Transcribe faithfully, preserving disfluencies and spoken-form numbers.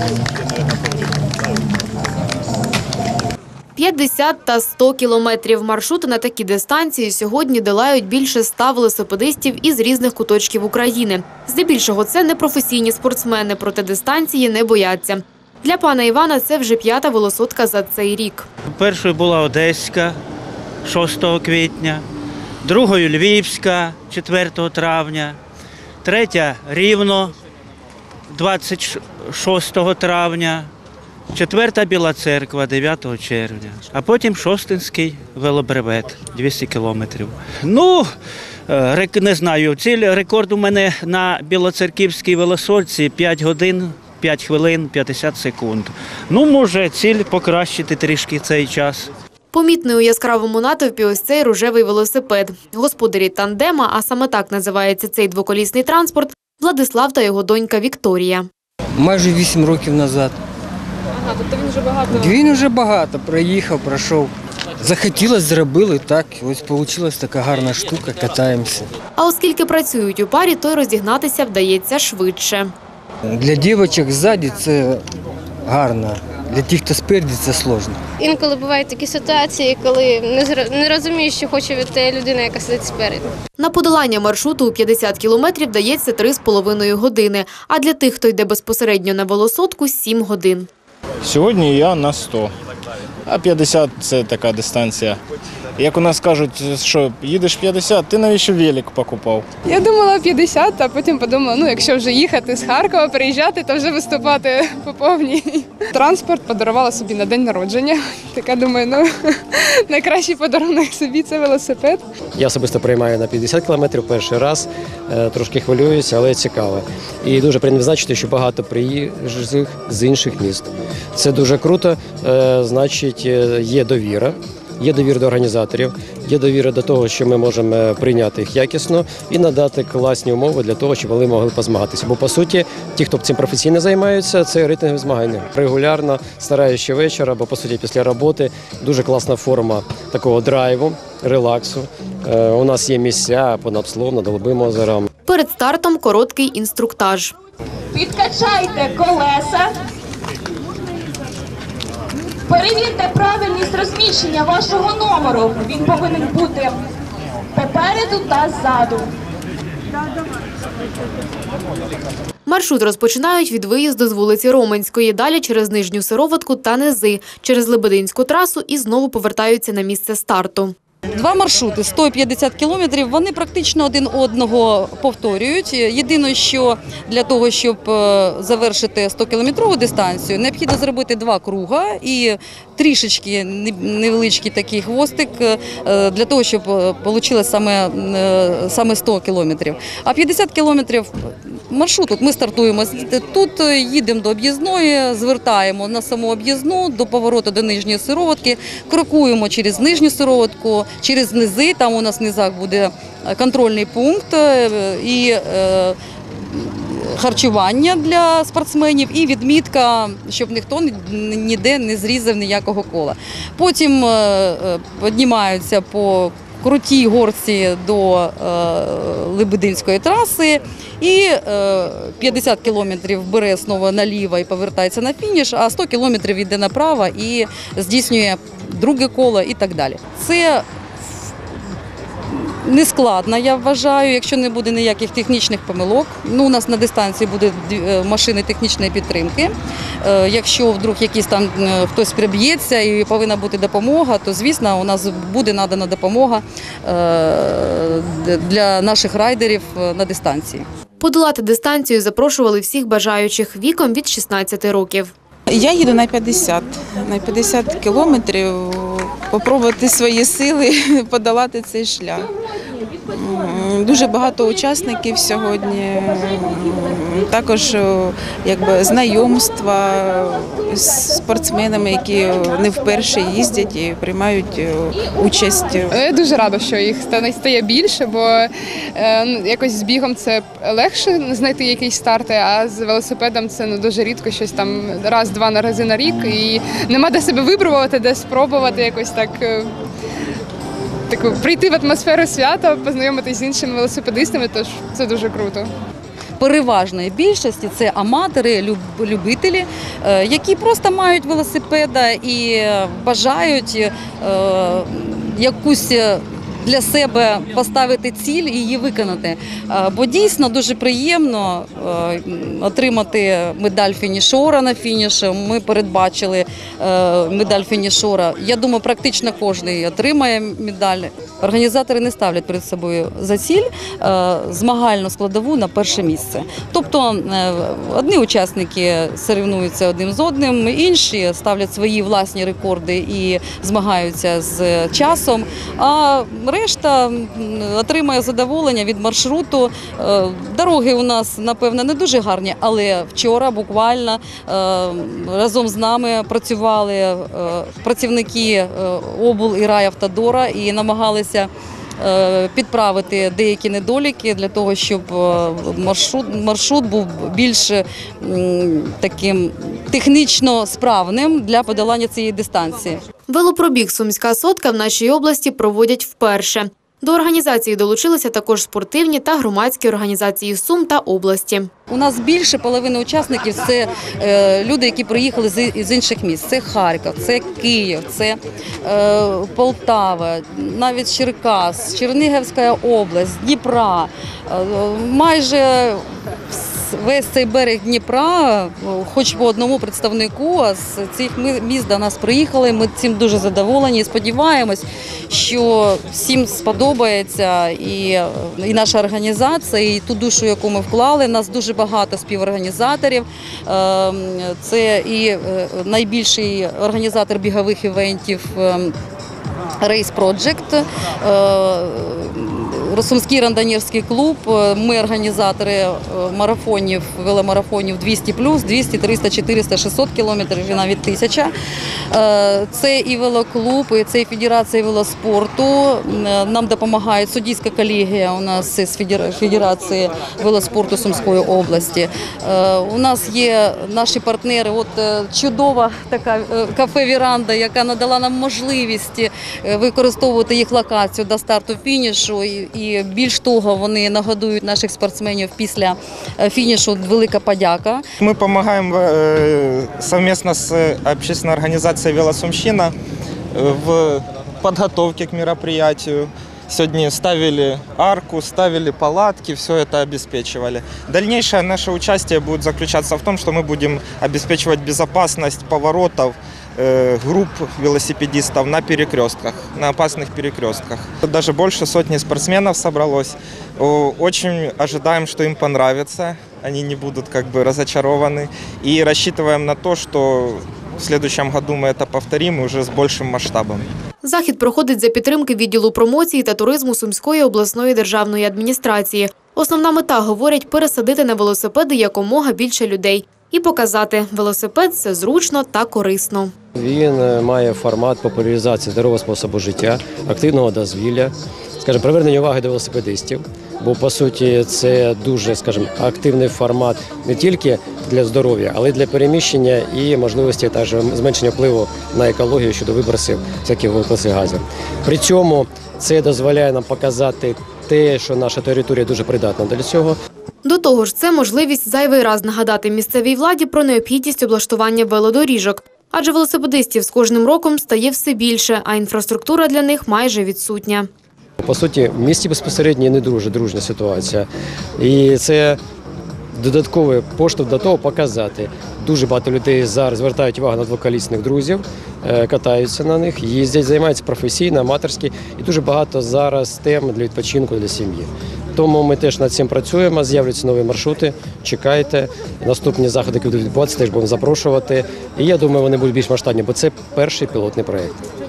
п'ятдесят та сто кілометрів. Маршрути на такі дистанції сьогодні долають більше ста велосипедистів із різних куточків України. Здебільшого це непрофесійні спортсмени, проте дистанції не бояться. Для пана Івана це вже п'ята велосотка за цей рік. Першою була Одеська шостого квітня, другою Львівська четвертого травня, третя Рівно двадцять шостого травня, четверта Біла Церква дев'ятого червня, а потім Шостинський велобревет двісті кілометрів. Ну, не знаю, ціль рекорд у мене на білоцерківській велосольці п'ять годин, п'ять хвилин, п'ятдесят секунд. Ну, може, ціль покращити трішки цей час. Помітний у яскравому натовпі ось цей рожевий велосипед. Господарі тандема, а саме так називається цей двоколісний транспорт, Владислав та його донька Вікторія. Майже вісім років назад. Ага, тобто він вже багато? Він вже багато, проїхав, пройшов. Захотілося, зробили, так, ось вийшла така гарна штука, катаємося. А оскільки працюють у парі, то й розігнатися вдається швидше. Для дівчаток ззаді це гарно, для тих, хто спереді, це складно. Інколи бувають такі ситуації, коли не розумієш, що хоче від те людина, яка сидить спереду. На подолання маршруту у п'ятдесят кілометрів дається три з половиною години, а для тих, хто йде безпосередньо на велосотку – сім годин. Сьогодні я на сто, а п'ятдесят – це така дистанція. Як у нас кажуть, що їдеш п'ятдесят, ти навіщо велик покупав? Я думала п'ятдесят, а потім подумала, ну якщо вже їхати з Харкова, приїжджати, то вже виступати по повній. Транспорт подарувала собі на день народження. Така думаю, ну найкращий подарунок собі – це велосипед. Я особисто приймаю на п'ятдесят кілометрів перший раз, трошки хвилююся, але цікаво. І дуже приємно відзначити, що багато приїжджих з інших міст. Це дуже круто, значить є довіра. Є довіра до організаторів, є довіра до того, що ми можемо прийняти їх якісно і надати класні умови для того, щоб вони могли позмагатися. Бо, по суті, ті, хто цим професійно займаються, це рейтингові змагання. Регулярно, стараюся ще вечора, бо, по суті, після роботи дуже класна форма такого драйву, релаксу. У нас є місця понад Пслом, над Голубим озером. Перед стартом короткий інструктаж. Підкачайте колеса. Перевірте правильність розміщення вашого номеру. Він повинен бути попереду та ззаду. Маршрут розпочинають від виїзду з вулиці Роменської, далі через Нижню Сироватку та Низи, через Лебединську трасу і знову повертаються на місце старту. Два маршрути – сто п'ятдесят кілометрів, вони практично один одного повторюють. Єдине, що для того, щоб завершити сто-кілометрову дистанцію, необхідно зробити два круга і трішечки невеличкий такий хвостик для того, щоб вийшло саме, саме сто кілометрів. А п'ятдесят кілометрів маршрут, от ми стартуємо тут, їдемо до об'їзної, звертаємо на саму об'їзну, до повороту до Нижньої Сироватки, крокуємо через Нижню Сироватку, через Низи, там у нас в Низах буде контрольний пункт і е, харчування для спортсменів і відмітка, щоб ніхто ніде не зрізав ніякого кола. Потім е, піднімаються по крутій горці до е, Лебединської траси і е, п'ятдесят кілометрів бере знову наліво і повертається на фініш, а сто кілометрів йде направо і здійснює друге коло і так далі. Це нескладно, я вважаю, якщо не буде ніяких технічних помилок. Ну, у нас на дистанції будуть машини технічної підтримки. Якщо вдруг якийсь там хтось приб'ється і повинна бути допомога, то, звісно, у нас буде надана допомога для наших райдерів на дистанції. Подолати дистанцію запрошували всіх бажаючих віком від шістнадцяти років. Я їду на п'ятдесят, на п'ятдесят кілометрів, спробувати свої сили, подолати цей шлях. Дуже багато учасників сьогодні, також якби, знайомства з спортсменами, які не вперше їздять і приймають участь. Я дуже рада, що їх стає більше, бо якось з бігом це легше знайти якісь старти, а з велосипедом це ну, дуже рідко, щось там раз-два на рази на рік. І нема де себе випробувати, де спробувати якось так. Так, прийти в атмосферу свята, познайомитися з іншими велосипедистами, тож це дуже круто. переважної більшості це аматори, люб- любителі, е, які просто мають велосипеда і бажають е, якусь для себе поставити ціль і її виконати. Е, Бо дійсно дуже приємно е, отримати медаль фінішора на фініші. Ми передбачили е, медаль фінішора. Я думаю, практично кожен отримає медаль. Організатори не ставлять перед собою за ціль е, змагальну складову на перше місце. Тобто е, одні учасники соревнуються один з одним, інші ставлять свої власні рекорди і змагаються з часом, а решта м, отримує задоволення від маршруту. Е, Дороги у нас, напевно, не дуже гарні, але вчора буквально е, разом з нами працювали е, працівники е, обл і райавтодора і намагалися е, підправити деякі недоліки для того, щоб е, маршрут, маршрут був більш м, таким технічно справним для подолання цієї дистанції. Велопробіг «Сумська сотка» в нашій області проводять вперше. До організації долучилися також спортивні та громадські організації Сум та області. У нас більше половини учасників – це е, люди, які приїхали з, з інших міст. Це Харків, це Київ, це е, Полтава, навіть Черкас, Чернігівська область, Дніпра. Е, майже весь цей берег Дніпра, хоч по одному представнику, а з цих міст до нас приїхали. Ми цим дуже задоволені і сподіваємось, що всім сподобається і, і наша організація, і ту душу, яку ми вклали. У нас дуже багато співорганізаторів. Це і найбільший організатор бігових івентів Race Project, Сумський рандонерський клуб, ми організатори марафонів, веломарафонів двісті плюс, двісті, триста, чотириста, шістсот кілометрів і навіть тисяча. Це і велоклуб, і це і Федерація велоспорту. Нам допомагає суддівська колегія у нас з Федерації велоспорту Сумської області. У нас є наші партнери, от чудова така кафе-віранда, яка надала нам можливість використовувати їх локацію до старту-фінішу. І більш того, вони нагодують наших спортсменів після фінішу. Велика подяка. Мы помогаем совместно с общественной организацией «Велосумщина» в подготовке к мероприятию. Сегодня ставили арку, ставили палатки, все это обеспечивали. Дальнейшее наше участие будет заключаться в том, что мы будем обеспечивать безопасность поворотов групп велосипедистов на перекрестках, на опасных перекрестках. Даже больше сотни спортсменов собралось. Очень ожидаем, что им понравится, они не будут как бы разочарованы. И рассчитываем на то, что в следующем году мы это повторим уже с большим масштабом. Захід проходить за підтримки відділу промоції та туризму Сумської обласної державної адміністрації. Основна мета, говорять, пересадити на велосипеди якомога більше людей і показати – велосипед – це зручно та корисно. Він має формат популяризації здорового способу життя, активного дозвілля, скажімо, привернення уваги до велосипедистів, бо, по суті, це дуже, скажімо, активний формат не тільки для здоров'я, але й для переміщення і можливості та зменшення впливу на екологію щодо вибросів всяких вуглекислих газів. При цьому це дозволяє нам показати те, що наша територія дуже придатна для цього. До того ж, це можливість зайвий раз нагадати місцевій владі про необхідність облаштування велодоріжок. Адже велосипедистів з кожним роком стає все більше, а інфраструктура для них майже відсутня. По суті, в місті безпосередньо не дуже дружня ситуація. І це додатковий поштовх до того показати. Дуже багато людей зараз звертають увагу на двоколісних друзів, катаються на них, їздять, займаються професійно, аматорськи. І дуже багато зараз тем для відпочинку, для сім'ї. Тому ми теж над цим працюємо, з'являться нові маршрути, чекайте. Наступні заходи, які будуть відбуватися, теж будемо запрошувати. І я думаю, вони будуть більш масштабні, бо це перший пілотний проєкт.